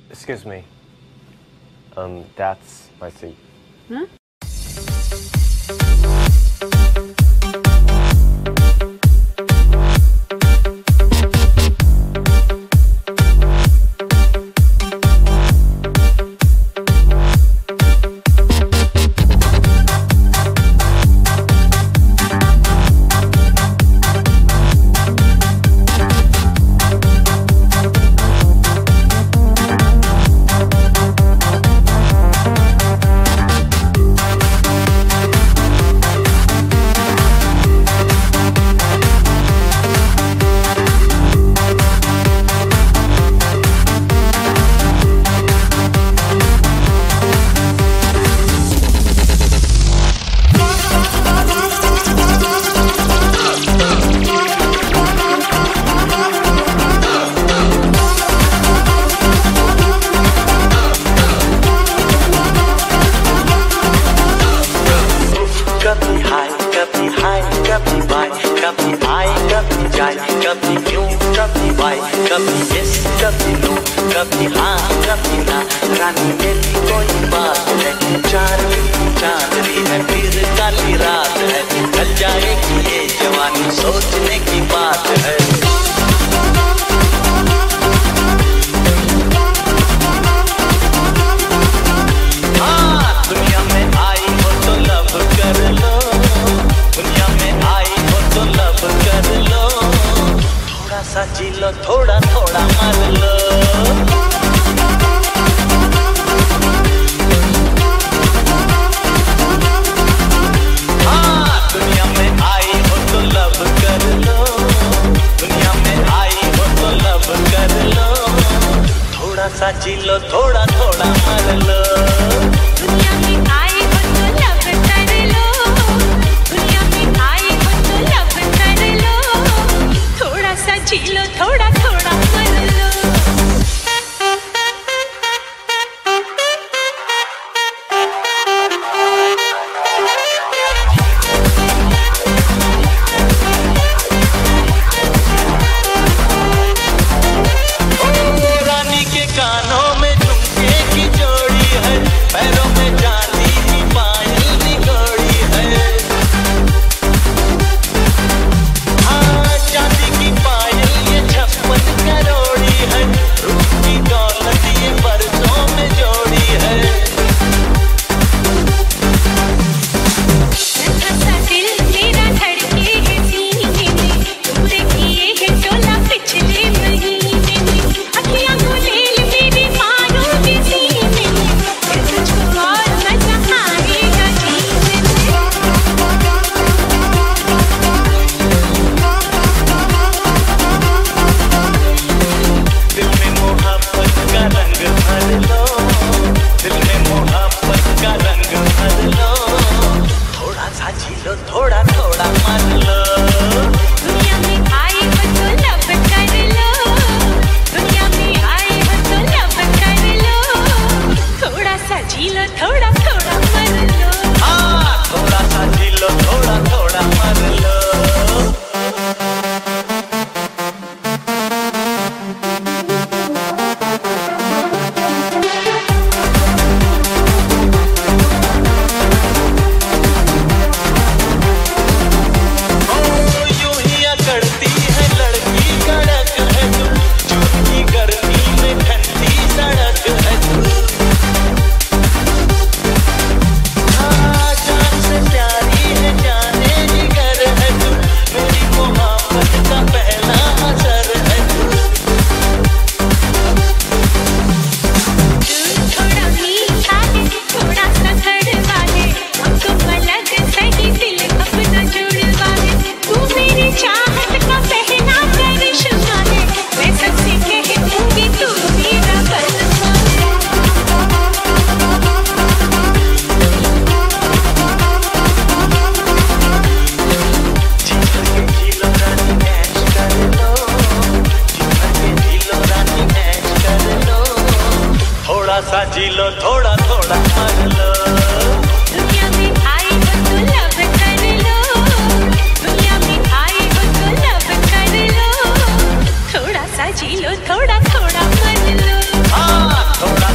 Excuse me. That's my seat. Huh? कभी आए कभी जाए, कभी यूं कभी वाई, कभी यस कभी नो, कभी हाँ कभी ना। रानी मेरी कोई बात है, चार चांदनी है फिर काली रात है। ढल जाएगी ये जवानी सोचने की बात है। सा जी लो थोड़ा थोड़ा मर लो। हाँ दुनिया में आई हो तो लव कर लो, दुनिया में आई हो तो लव कर लो। थोड़ा सा जी लो थोड़ा थोड़ा मर लो। दुनिया में आई हो तो लव कर लो, दुनिया में आई हो तो लव कर लो। थोड़ा सा जी लो थोड़ा थोड़ा मर लो। रानी के कानों में झुमके की जोड़ी है, पैरों में चांदी की पायल निगोड़ी है। हाँ चांदी की पायल ये 56 करोड़ी है, रूप की दौलत ये बरसों में जोड़ी है। सा दिल मेरा धड़के है सीने में, पूरे किए है टोला पिछले महीने में। अखियां को लेल मेरी मारोगे सीने में, फिर तुझको और मजा आएगा जीने में। दिल में मोहब्बत का रंग भर लो, दिल में मोहब्बत का रंग भर लो। थोड़ा सा जी लो थोड़ा थोड़ा मर लो। दुनिया में आई हो तो लव कर लो, दुनिया में आई हो तो लव कर लो। थोड़ा सा जी लो थोड़ा थोड़ा मर लो। हाँ थोड़ा सा जी लो थोड़ा थोड़ा मर लो। यूं ही अकड़ती है लड़की कड़क है तू, जून की गर्मी में ठंडी सड़क है तू। हाँ जान से प्यारी है जाने जिगर है तू, मेरी मोहब्बत का पहला असर है तू। थोड़ा मीठा है थोड़ा सा कड़वा है, हमको अलग सही दिल अपना जुड़वा है। तू मेरी चाहत का पहला करिश्मा है, मैं सबसे कहूँगी तू मेरा बलवा है। जी लो रानी ऐश कर लो, जी लो रानी ऐश कर लो। थोड़ा सा जी लो थोड़ा थोड़ा मर लो। दुनिया में आई हो तो लव कर लो, दुनिया में आई हो तो लव कर लो। थोड़ा सा जी लो थोड़ा थोड़ा मर लो। हाँ थोड़ा